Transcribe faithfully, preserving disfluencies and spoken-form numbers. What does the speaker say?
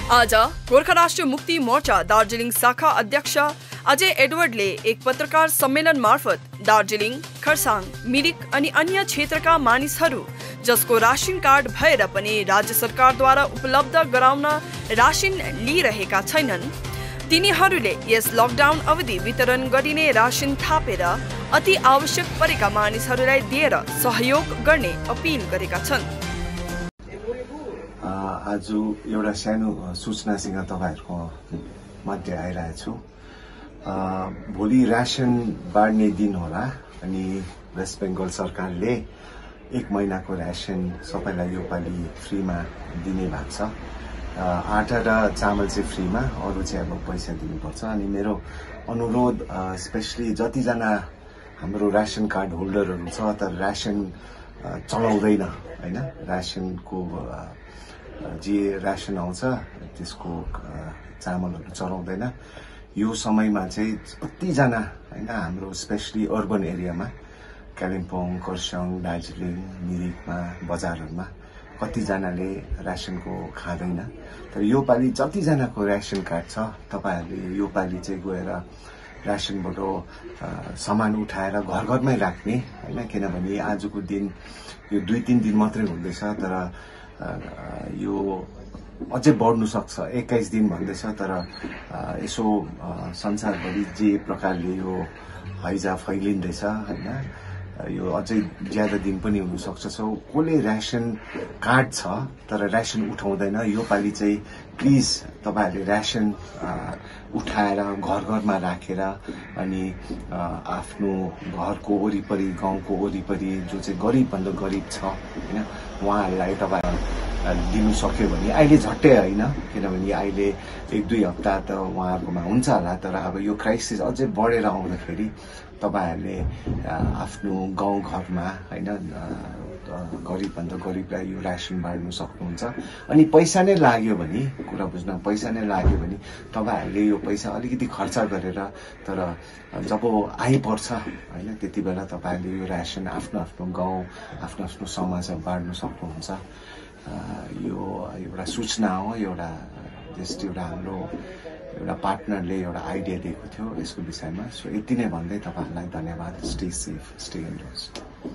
आज गोर्खा राष्ट्रिय मुक्ति मोर्चा दार्जिलिङ शाखा अध्यक्ष अजय एडवर्डले एक पत्रकार सम्मेलन मार्फत दार्जिलिङ, खरसाङ, मिरिक अनि अन्य क्षेत्रका मानिसहरू जसको राशन कार्ड भएर पनि राज्य सरकारद्वारा उपलब्ध गराउन राशन लिइरहेका छैनन्, तिनीहरूले यस लकडाउन अवधि वितरण गरिने राशन थापेर अति आवश्यक परेका मानिसहरूलाई दिएर सहयोग गर्ने अपील गरेका छन्। आज एउटा सानो सूचनासँग तपाईहरुको मध्य आइरहेछु। भोलि राशन बाँड्ने दिन होला अनि वेस्ट बेंगल सरकारले एक महिनाको राशन सबैलाई योपालि फ्रीमा दिने भएको छ। आटा र चामल चाहिँ फ्रीमा, अरु चाहिँ अब पैसा दिनुपर्छ। अनि मेरो अनुरोध स्पेशली जति जना हाम्रो राशन कार्ड होल्डरहरु छ तर राशन चलाउँदैन हैन, राशनको जे राशन आउँछ त्यसको चामलहरु चलाउँदैन, यो समयमा चाहिँ कति जना हैन हाम्रो स्पेशली अर्बन एरियामा कालिम्पोङ, खरसाङ, दार्जिलिङ, मिरिकमा, बजारहरुमा कति जनाले राशनको खादैन। तर यो पाली जति जनाको राशन कार्ड छ तपाईहरुले यो पाली चाहिँ गएर राशनबाट सामान उठाएर घर घरमै राख्ने हैन, किनभने आजको दिन यो दुई तीन दिन मात्रै हुँदैछ तर यो अझै बढ्नु सक्छ, एक्काइस दिन भन्दैछ। तर यसो संसारभरि जे प्रकारले यो हैजा फैलिँदैछ हैन, यो अझै ज्यादा दिन पनि हुन सक्छ। सो कसले राशन कार्ड छ तर राशन उठाउँदैन, यो पालि चाहिँ प्लिज तपाईहरुले राशन उठाएर घर घरमा राखेर अनि आफ्नो घरको वरिपरि, गाउँको वरिपरि जो चाहिँ गरिब भन्दा गरिब छ हैन उहाँहरुलाई तपाईहरु दिनु सक्यो भने, अहिले झट्टै हैन किनभने अहिले एक दुई हप्ता त उहाँहरुकोमा हुन्छ होला, तर अब यो क्राइसिस अझै बढेर आउँदाखेरि तपाईहरुले आफ्नो गाउँ घरमा हैन गरिब भन्दा गरिबलाई यो राशन बाँड्नु सक्नुहुन्छ। अनि पैसा नै लाग्यो भने, कुरा बुझ्न, पैसा नै लाग्यो भने तपाईहरुले यो पैसा अलिकति खर्च गरेर तर जब आइपर्छ हैन त्यति बेला तपाईहरुले यो राशन आफ्नो आफ्नो गाउँ, आफ्नो आफ्नो समाजमा बाँड्नु सक्नुहुन्छ। यो एउटा सूचना हो, एउटा जस्ट एउटा हाम्रो एउटा पार्टनरले एउटा आइडिया दिएको थियो यसको विषयमा। सो यति नै भन्दै तपाईहरुलाई धन्यवाद। Stay safe, stay endorse.